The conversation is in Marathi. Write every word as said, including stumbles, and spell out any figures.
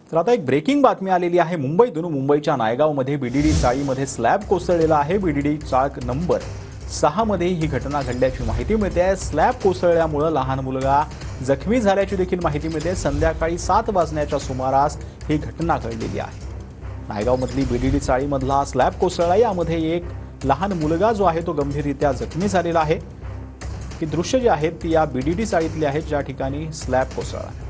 तर आता एक ब्रेकिंग बातमी आलेली आहे मुंबईतून। मुंबईच्या नायगावमध्ये बीडीडी चाळीमध्ये स्लॅब कोसळलेला आहे। बीडीडी चाक नंबर सहा मध्ये ही घटना घडल्याची माहिती मिळते। स्लॅब कोसळल्यामुळे लहान मुलगा जखमी झाल्याची देखील माहिती मिळते। संध्याकाळी सात वाजण्याच्या सुमारास ही घटना घडलेली आहे। नायगावमधली बीडीडी चाळीमधला स्लॅब कोसळला। यामध्ये एक लहान मुलगा जो आहे तो गंभीररित्या जखमी झालेला आहे। ही दृश्य जी आहेत ती या बीडीडी चाळीतली आहेत ज्या ठिकाणी स्लॅब कोसळला।